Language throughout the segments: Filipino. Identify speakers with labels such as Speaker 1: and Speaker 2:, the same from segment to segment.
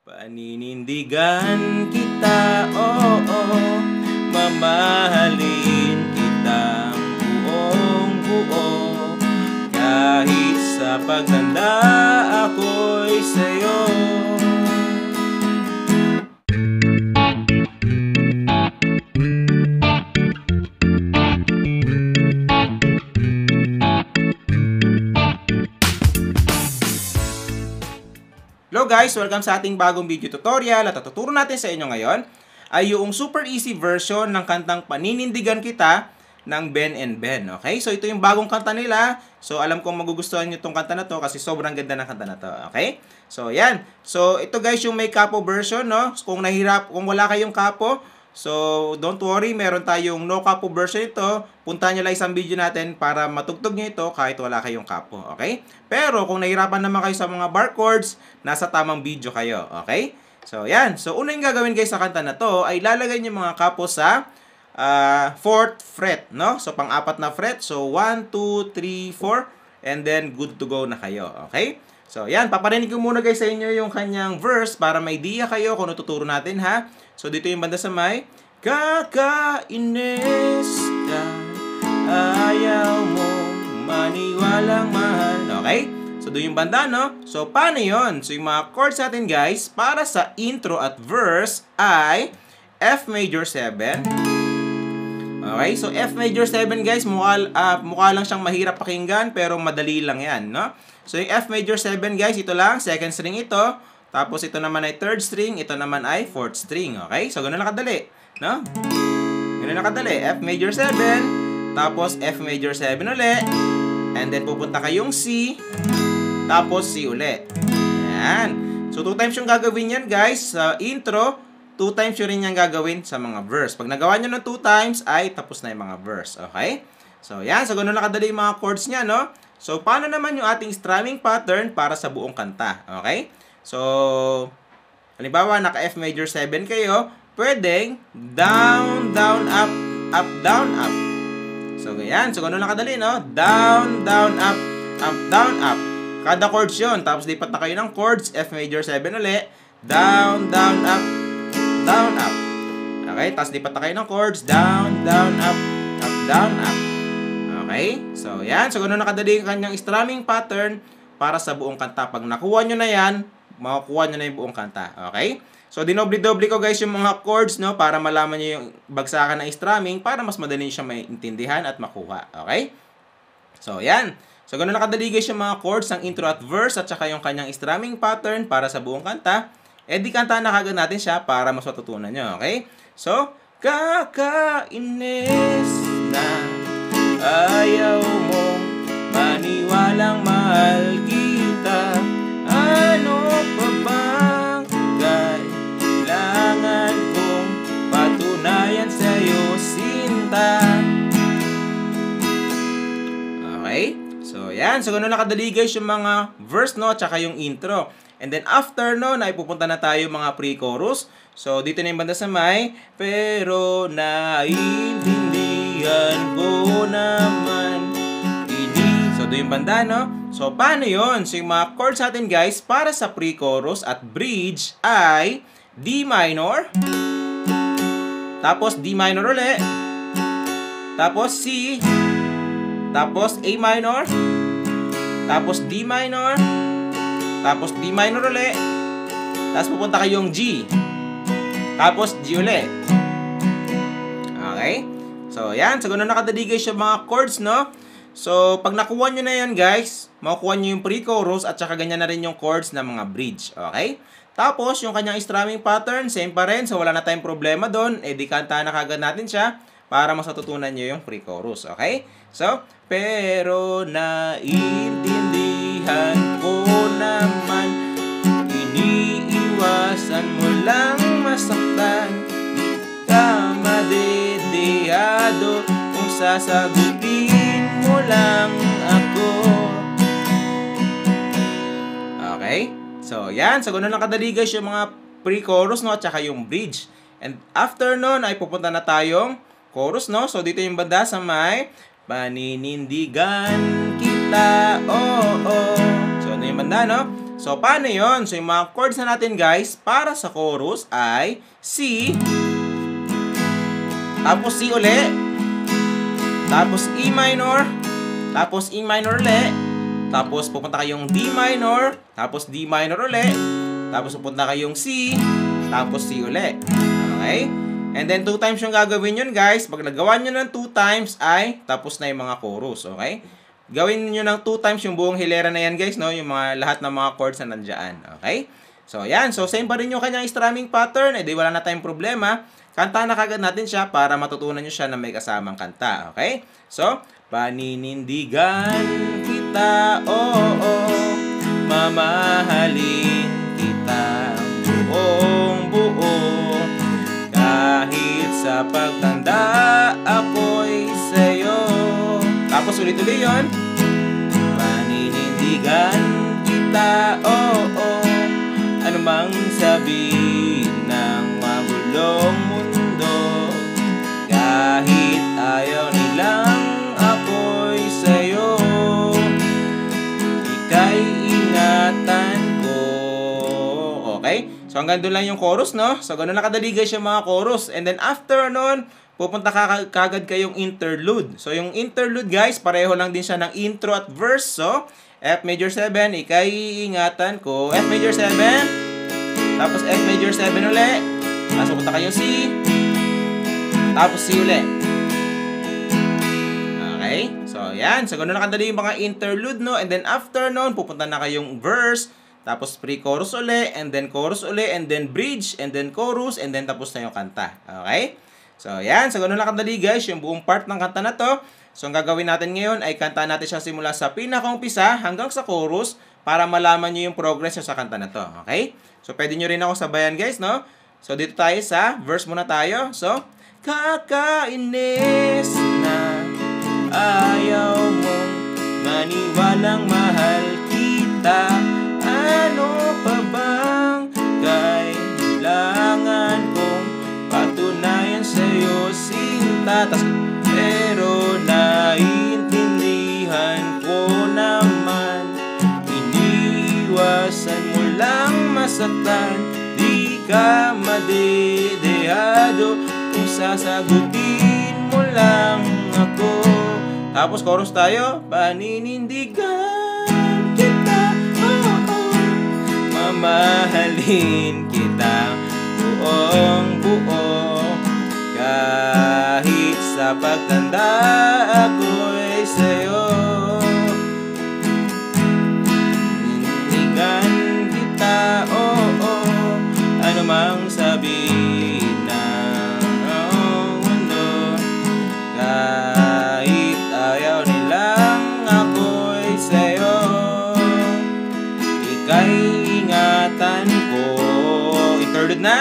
Speaker 1: Paninindigan kita, oo, mamahalin kitang buong buo. Kahit sa pagtanda ako'y sa'yo. Hello guys! Welcome sa ating bagong video tutorial at tuturo natin sa inyo ngayon ay yung super easy version ng kantang Paninindigan Kita ng Ben and Ben. Okay? So ito yung bagong kanta nila. So alam kong magugustuhan nyo itong kanta na to kasi sobrang ganda ng kanta na to. Okay? So yan. So ito guys yung may kapo version, no? So, kung wala kayong kapo, so don't worry, meron tayong no kapo version ito. Puntahan nyo lang isang video natin para matugtog nyo ito kahit wala kayong kapo. Okay? Pero kung nahirapan naman kayo sa mga bar chords, nasa tamang video kayo. Okay? So yan. So una yung gagawin guys sa kanta na to ay lalagay nyo mga kapo sa 4th fret, no? So pang-apat na fret. So 1, 2, 3, 4 and then good to go na kayo. Okay? So yan, paparinig ko muna guys sa inyo yung kanyang verse para may idea kayo kung ano tuturo natin, ha? So dito yung banda sa may kakainis ka, ayaw mo maniwalang mahal. Okay? So doon yung banda, no? So paano yun? So yung mga chords natin guys para sa intro at verse ay F major 7. Okay? So F major 7 guys, mukha lang siyang mahirap pakinggan pero madali lang yan, no? So yung F major 7 guys, ito lang, second string ito. Tapos ito naman ay third string, ito naman ay fourth string. Okay? So ganun lang kadali, no? Ganun lang kadali. F major 7, tapos F major 7 uli, and then pupunta kayong C, tapos C uli. Ayan. So 2 times yung gagawin yan guys sa intro, 2 times yun rin yung gagawin sa mga verse. Pag nagawa nyo ng 2 times, ay tapos na yung mga verse. Okay? So yan. So ganun lang kadali yung mga chords niya, no? So paano naman yung ating strumming pattern para sa buong kanta? Okay? So, halimbawa, naka F major 7 kayo, pwedeng down, down, up, up, down, up. So, ganyan. So, ganun lang kadali, no? Down, down, up, down, up. Kada chords yun. Tapos, lipat na kayo ng chords. F major 7 uli. Down, down, up, down, up. Okay? Tapos, lipat na kayo ng chords. Down, down, up, down, up. Okay? So, yan. So, ganun lang kadali yung kanyang strumming pattern para sa buong kanta. Pag nakuha nyo na yan, makukuha nyo na yung buong kanta. Okay? So, dinoble-doble ko guys yung mga chords, no? Para malaman nyo yung bagsakan ng strumming para mas madali siya maintindihan at makuha. Okay? So, yan. So, ganun nakadali guys yung mga chords ng intro at verse at saka yung kanyang strumming pattern para sa buong kanta. Eh, di kanta na kagad natin siya para mas matutunan nyo. Okay? So, kakainis na ayaw mong maniwalang mahal kita. Ano pa bang kailangan kong patunayan sa'yo, sinta? Okay? So, yan. So, ganun nakadali guys yung mga verse, no? Tsaka yung intro. And then, after, no, na ipupunta na tayo mga pre-chorus. So, dito na yung banda sa may, pero naiintindihan ko naman. So, ito yung banda, no? So, paano yun? So, yung mga chords natin, guys, para sa pre-chorus at bridge ay D minor, tapos D minor uli, tapos C, tapos A minor, tapos D minor, tapos D minor uli, tapos pupunta kayong G, tapos G uli. Okay? So, yan. So, ganun nakadali guys yung mga chords, no? So, pag nakuha nyo na yan, guys, makukuha nyo yung pre-chorus at saka ganyan na rin yung chords ng mga bridge. Okay? Tapos, yung kanyang strumming pattern, same pa rin. So, wala na tayong problema doon. Eh, di kanta na kagad natin siya para mas matutunan nyo yung pre-chorus. Okay? So, pero naiintindihan ko naman, iniiwasan mo lang masaktan, di ka madedehado kung sasagutin mo lang ako. Okay? So, yan. So, ganun lang kadali guys yung mga pre-chorus, no? At saka yung bridge. And after nun, ay pupunta na tayong chorus, no? So, dito yung banda sa may Paninindigan kita, oh, oh. So, ano yung banda, no? So, So, paano yon? So, yung mga chords na natin, guys, para sa chorus ay C, tapos C uli, tapos E minor, tapos E minor uli, tapos pupunta kayong D minor, tapos D minor uli, tapos pupunta kayong C, tapos C uli. Okay? And then 2 times yung gagawin yun, guys. Pag nagawa nyo ng 2 times ay tapos na yung mga chorus. Okay? Gawin nyo ng 2 times yung buong hilera na yan, guys, no? Yung mga, lahat ng mga chords na nandyan. Okay? So, yan. So, same pa rin yung kanyang strumming pattern. Eh, di wala na tayong problema. Kanta na kagad natin siya para matutunan nyo siya na may kasamang kanta. Okay? So, paninindigan kita, mamahalin kita buong buo. Kahit sa pagtanda ako'y sa'yo. Tapos ulit-ulit yun. Paninindigan kita, ano mang sabihin ng magulong mundo. Kahit ayaw nilang ako'y sa'yo. Ika'y ingatan ko. Okay? So, hanggang doon lang yung chorus, no? So, ganun nakadali guys yung mga chorus. And then, after nun, pupunta kagad kayong interlude. So, yung interlude, guys, pareho lang din siya ng intro at verse. So, F major 7, ika'y ingatan ko. F major 7, tapos F major 7 uli. Tapos, pupunta kayong C. Tapos, C uli. Okay? So, yan. So, ganun nakadali yung mga interlude, no? And then, after nun, pupunta na kayong verse. Tapos pre-chorus uli, and then chorus uli, and then bridge, and then chorus, and then tapos na yung kanta. Okay? So, yan. So, ganun lang kadali guys, yung buong part ng kanta na to. So, ang gagawin natin ngayon ay kanta natin siya simula sa pinakaumpisa hanggang sa chorus para malaman nyo yung progress nyo sa kanta na to. Okay? So, pwede nyo rin ako sabayan guys, no? So, dito tayo sa verse muna tayo. So, kakainis na ayaw mong maniwalang mahal kita. Ano pa bang kailangan kong patunayan sa'yo, sinta? Pero naiintindihan ko naman, iniwasan mo lang masaktan. Di ka madedehado kung sasagutin mo lang ako. Tapos chorus tayo, paninindigan kita, mamahalin kita buong buo. Kahit sa pagtanda ako'y sa'yo. Nindigan kita, ano mang sabihin ng mundo. Kahit ayaw nilang ako'y sa'yo. Ika'y ingatan ko. Interlude na.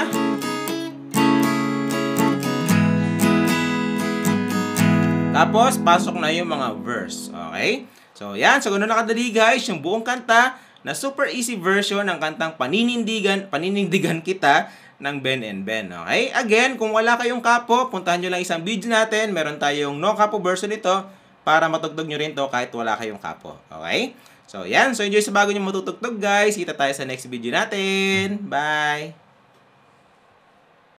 Speaker 1: Tapos, pasok na yung mga verse. Okay? So, yan. So, ganun nakadali guys, yung buong kanta na super easy version ng kantang Paninindigan Kita ng Ben and Ben. Okay? Again, kung wala kayong kapo, puntahan nyo lang isang video natin. Meron tayong no kapo version nito para matugtog nyo rin to kahit wala kayong kapo. Okay? So, yan. So, enjoy sa bago nyo matutugtog guys. Kita tayo sa next video natin. Bye!